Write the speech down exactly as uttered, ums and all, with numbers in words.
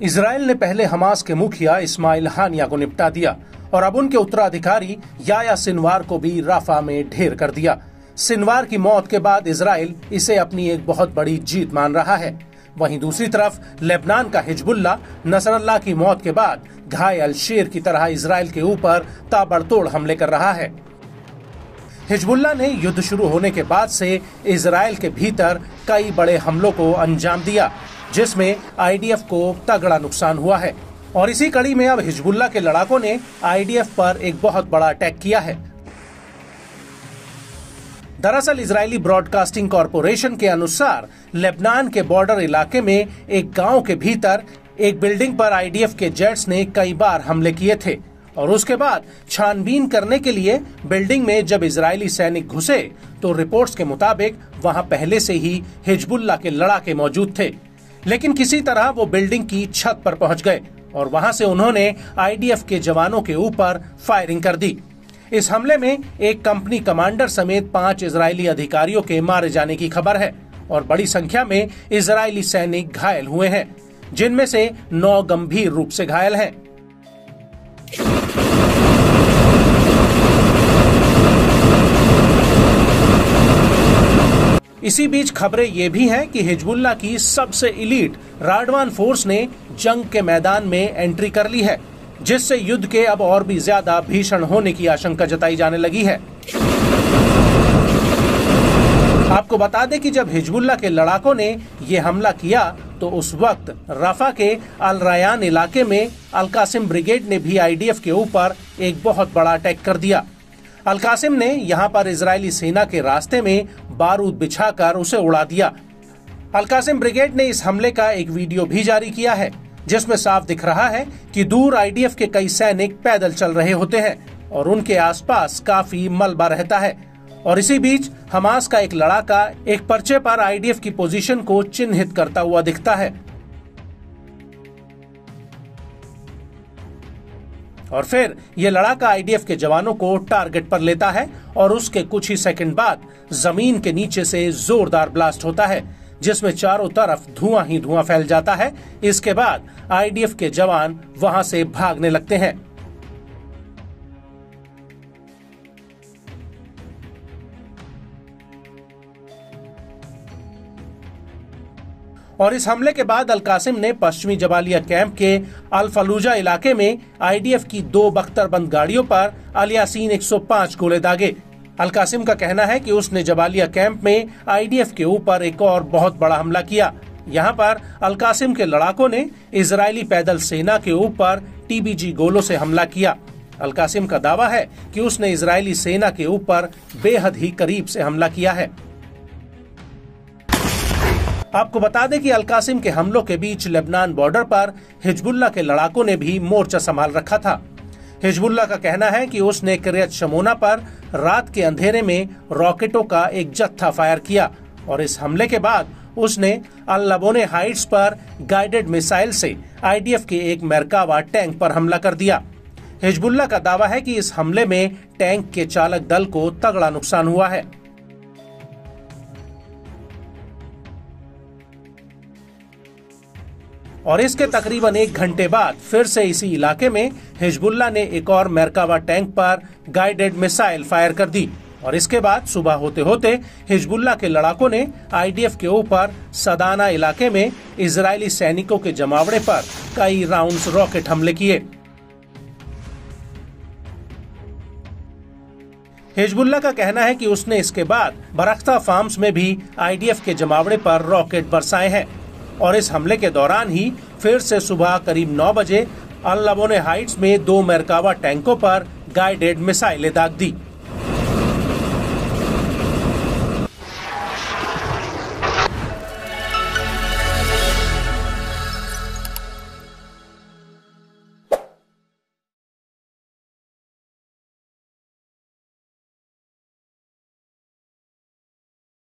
Israel ने पहले Hamas के मुखिया इस्माइल हानिया को निपटा दिया और अब उनके उत्तराधिकारी याह्या सिनवार को भी राफा में ढेर कर दिया। सिनवार की मौत के बाद इजराइल इसे अपनी एक बहुत बड़ी जीत मान रहा है। वहीं दूसरी तरफ लेबनान का हिजबुल्लाह नसरल्लाह की मौत के बाद घायल शेर की तरह इजराइल के ऊपर ताबड़तोड़ हमले कर रहा है। हिजबुल्लाह ने युद्ध शुरू होने के बाद से इजराइल के भीतर कई बड़े हमलों को अंजाम दिया, जिसमें आईडीएफ को तगड़ा नुकसान हुआ है। और इसी कड़ी में अब हिजबुल्लाह के लड़ाकों ने आईडीएफ पर एक बहुत बड़ा अटैक किया है। दरअसल इजरायली ब्रॉडकास्टिंग कॉरपोरेशन के अनुसार लेबनान के बॉर्डर इलाके में एक गांव के भीतर एक बिल्डिंग पर आईडीएफ के जेट्स ने कई बार हमले किए थे और उसके बाद छानबीन करने के लिए बिल्डिंग में जब इजरायली सैनिक घुसे तो रिपोर्ट्स के मुताबिक वहां पहले से ही हिजबुल्लाह के लड़ाके मौजूद थे, लेकिन किसी तरह वो बिल्डिंग की छत पर पहुंच गए और वहां से उन्होंने आईडीएफ के जवानों के ऊपर फायरिंग कर दी। इस हमले में एक कंपनी कमांडर समेत पांच इजरायली अधिकारियों के मारे जाने की खबर है और बड़ी संख्या में इजरायली सैनिक घायल हुए हैं, जिनमें से नौ गंभीर रूप से घायल हैं। इसी बीच खबरें ये भी हैं कि हिजबुल्लाह की सबसे इलीट राडवान फोर्स ने जंग के मैदान में एंट्री कर ली है, जिससे युद्ध के अब और भी ज्यादा भीषण होने की आशंका जताई जाने लगी है। आपको बता दें कि जब हिजबुल्लाह के लड़ाकों ने ये हमला किया तो उस वक्त रफा के अल रयान इलाके में अल कासिम ब्रिगेड ने भी आईडीएफ के ऊपर एक बहुत बड़ा अटैक कर दिया। अल कासिम ने यहाँ पर इजरायली सेना के रास्ते में बारूद बिछाकर उसे उड़ा दिया। अल कासिम ब्रिगेड ने इस हमले का एक वीडियो भी जारी किया है, जिसमें साफ दिख रहा है कि दूर आईडीएफ के कई सैनिक पैदल चल रहे होते हैं और उनके आसपास काफी मलबा रहता है। और इसी बीच हमास का एक लड़ाका एक पर्चे पर आईडीएफ की पोजीशन को चिन्हित करता हुआ दिखता है और फिर ये लड़ाका आईडीएफ के जवानों को टारगेट पर लेता है और उसके कुछ ही सेकंड बाद जमीन के नीचे से जोरदार ब्लास्ट होता है, जिसमें चारों तरफ धुआं ही धुआं फैल जाता है। इसके बाद आईडीएफ के जवान वहां से भागने लगते हैं। और इस हमले के बाद अल कासिम ने पश्चिमी जबालिया कैंप के अल फलूजा इलाके में आईडीएफ की दो बख्तरबंद गाड़ियों पर अल यासीन एक सौ पाँच गोले दागे। अल कासिम का कहना है कि उसने जबालिया कैंप में आईडीएफ के ऊपर एक और बहुत बड़ा हमला किया। यहाँ पर अल कासिम के लड़ाकों ने इजरायली पैदल सेना के ऊपर टीबीजी गोलों से हमला किया। अल कासिम का दावा है कि उसने इजरायली सेना के ऊपर बेहद ही करीब से हमला किया है। आपको बता दें कि अल कासिम के हमलों के बीच लेबनान बॉर्डर पर हिजबुल्लाह के लड़ाकों ने भी मोर्चा संभाल रखा था। हिजबुल्लाह का कहना है कि उसने किर्यत शमोना पर रात के अंधेरे में रॉकेटों का एक जत्था फायर किया और इस हमले के बाद उसने अल लबोने हाइट्स पर गाइडेड मिसाइल से आईडीएफ के एक मेरकावा टैंक पर हमला कर दिया। हिजबुल्लाह का दावा है कि इस हमले में टैंक के चालक दल को तगड़ा नुकसान हुआ है। और इसके तकरीबन एक घंटे बाद फिर से इसी इलाके में हिजबुल्लाह ने एक और मेरकावा टैंक पर गाइडेड मिसाइल फायर कर दी और इसके बाद सुबह होते होते हिजबुल्लाह के लड़ाकों ने आईडीएफ के ऊपर सदाना इलाके में इजरायली सैनिकों के जमावड़े पर कई राउंड्स रॉकेट हमले किए। हिजबुल्लाह का कहना है कि उसने इसके बाद बरख्ता फार्म्स में भी आईडीएफ के जमावड़े पर रॉकेट बरसाए हैं और इस हमले के दौरान ही फिर से सुबह करीब नौ बजे अल लबोने हाइट्स में दो मेरकावा टैंकों पर गाइडेड मिसाइलें दाग दी।